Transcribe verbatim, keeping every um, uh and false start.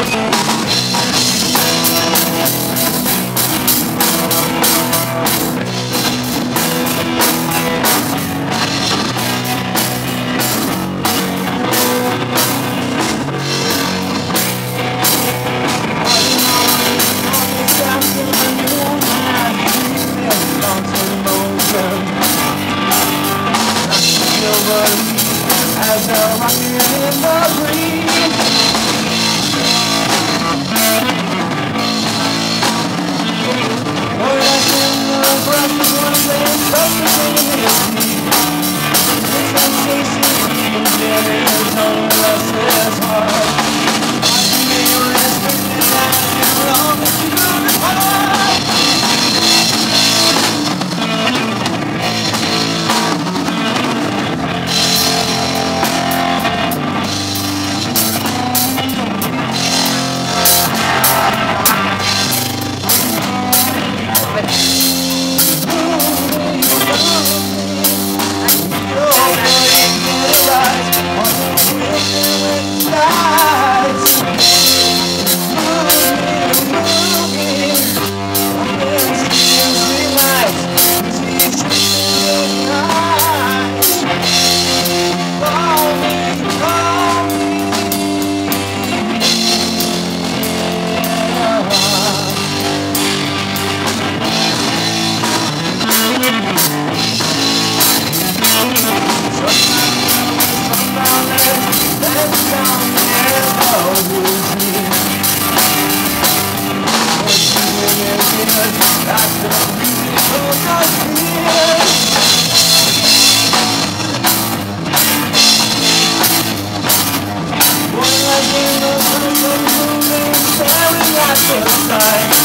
As a rocket in the breeze, oh, that's in the breath of one thing, something in the sea. This sensation feels very toneless, it's hard. Watching me restricted as long as you depart. Staring at the sky.